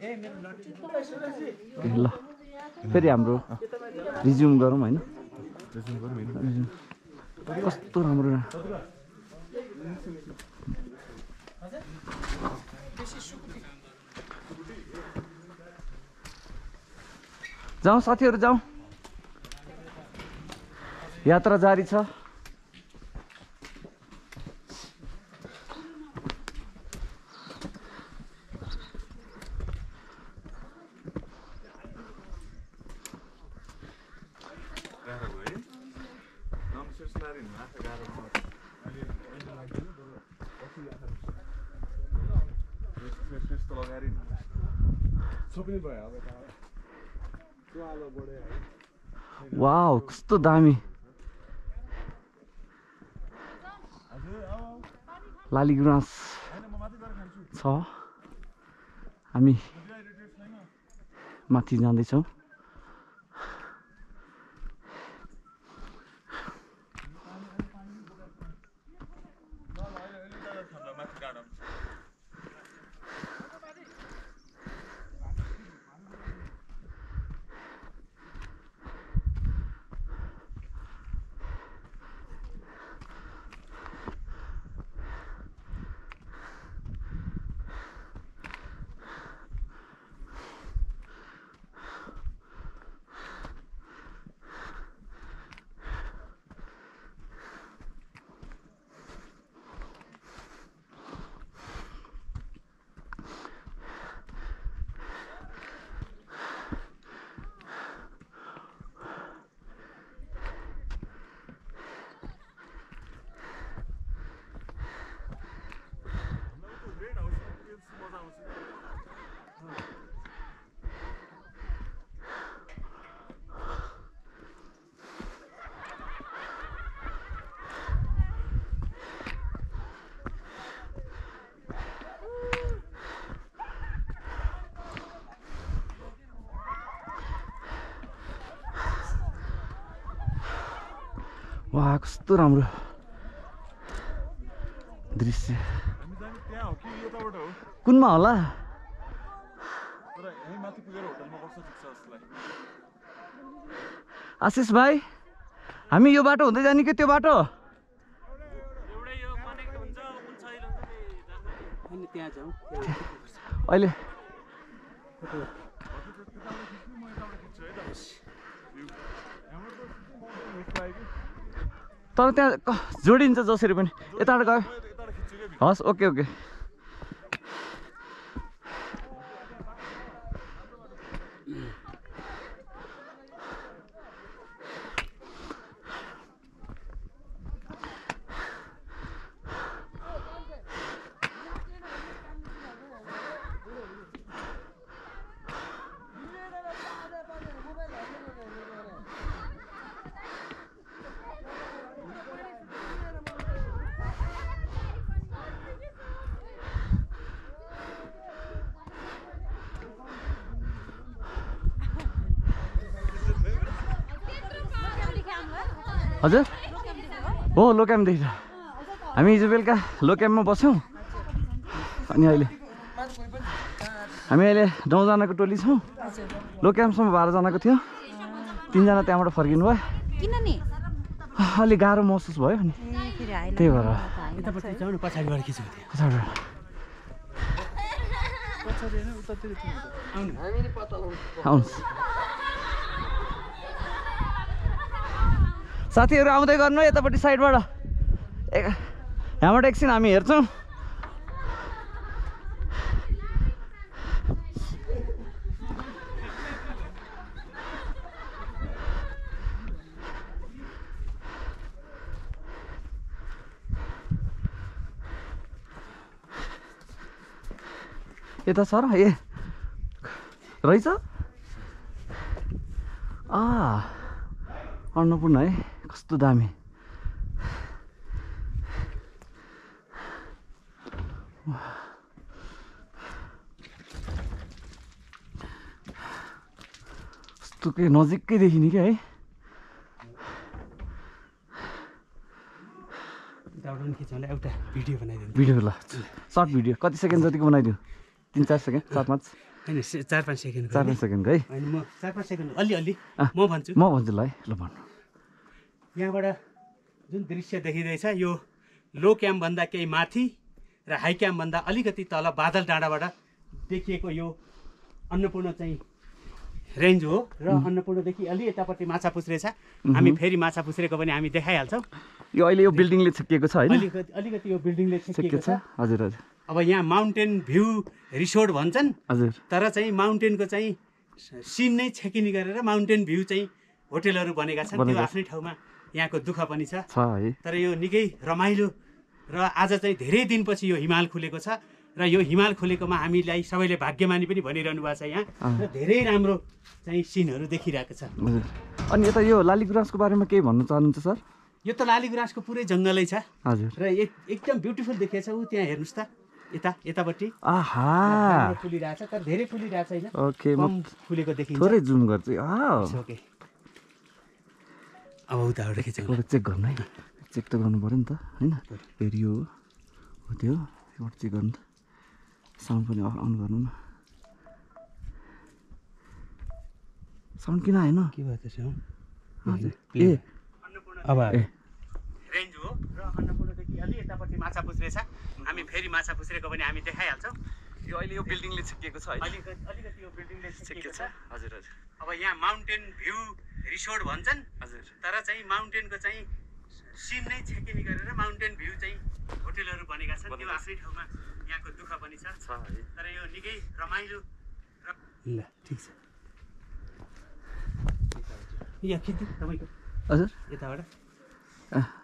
ल फेरि हाम्रो रिज्युम गरौँ होइन कस्तो राम्रो जाउँ साथीहरू जाउँ यात्रा जारी छ वाउ कस्तो दामी लाली गुराँस छ हामी माथि जाँदैछौँ वाह कस्तो राम्रो दृश्य कुनमा होला आशिष भाइ हामी यो बाटो हुँदै जाने कि त्यो बाटो अहिले तर त्यहाँ जोडिन्छ जसरी पनि यताबाट गयो हस् ओके ओके हजुर हो लोक्यामदेखि हामी हिजो बेलुका लोक्याममा बस्यौँ अनि अहिले हामी अहिले 9 जनाको टोली छौँ लोक्यामसम्म 12 जनाको थियो 3 जना त्यहाँबाट फर्किनु भयो किन नि अलि गाह्रो महसुस भयो नि त्यही भएर आउनुहोस् साथीहरू आउँदै गर्नु यतापट्टि साइडबाट यहाँबाट एकछिन हामी हेर्छौँ यता छ र ए रहेछ अन्नपूर्ण है कस्तो दामी कस्तो के नजिकै देखिने क्या है भिडियो ल सर्ट भिडियो कति सेकेन्ड जतिको बनाइदिउँ 3-4 सेकेन्ड 7-5 हैन 4-5 सेकेन्ड 4-5 सेकेन्ड है अनि म 4-5 सेकेन्ड अलि म भन्छु म भन्छु ल है ल भन्नु यहाँबाट जुन दृश्य देखिँदैछ यो लो क्याम्प भन्दा केही माथि र हाई क्याम्प भन्दा अलिकति तल बादल डाँडाबाट देखिएको यो अन्नपूर्ण चाहिँ रेन्ज हो र अन्नपूर्णदेखि अलि यतापट्टि माछा पुछ्रे छ हामी फेरि माछा पुछ्रेको पनि हामी देखाइहाल्छौँ यो अहिले यो बिल्डिङले छेकिएको छ हैन अलिकति यो बिल्डिङले छेकिएको छ हजुर हजुर अब यहाँ माउन्टेन भ्यू रिसोर्ट भन्छन् हजुर तर चाहिँ माउन्टेनको चाहिँ सिन नै छेकिने गरेर माउन्टेन भ्यू चाहिँ होटेलहरू बनेका छन् त्यो आफ्नै ठाउँमा यहाँको दुःख पनि छ है तर यो निकै रमाइलो र आज चाहिँ धेरै दिनपछि यो हिमाल खुलेको छ र यो हिमाल खुलेकोमा हामीलाई सबैले भाग्यमानी पनि भनिरहनु भएको छ यहाँ र धेरै राम्रो चाहिँ सिनहरू देखिरहेको छ हजुर अनि यता यो लालीगुराँसको बारेमा केही भन्नु चाहनुहुन्छ सर यो त लालीगुराँसको पुरै जङ्गलै छ हजुर र एकदम ब्युटिफुल देखिएछ ऊ त्यहाँ हेर्नुहोस् त यतापट्टि आहा फुलिरहेछ तर धेरै फुलिरहेको छैन ओके म कम फुलेको देखिन्छ थोरै जुम गर्छु ओके अब उताबाट खिचौँ चेक गर्नु है चेक त गर्नु पऱ्यो नि त होइन फेरि यो हो त्यो एउटा चेक गर्नु त साउन्ड पनि अन गर्नु न साउन्ड किन आएन के भयो त साउन्ड ए अब रेन्ज हो र अन्नपूर्णदेखि अलि यतापट्टि माछा पुछ्रे छ हामी फेरि माछा पुछ्रेको पनि हामी देखाइहाल्छौँ यो अहिले यो बिल्डिङले छेकिएको छ अलिकति यो बिल्डिङले छेकिएको छ हजुर हजुर अब यहाँ माउन्टेन भ्यू रिसोर्ट भन्छन् हजुर तर चाहिँ माउन्टेनको चाहिँ सिन नै छेकिने गरेर माउन्टेन भ्यू चाहिँ होटेलहरू बनेका छन् त्यो आफ्नै ठाउँमा यहाँको दुःख पनि छ तर यो निकै रमाइलो ल ठिक छ यहाँ खिच्नु तपाईँको हजुर यताबाट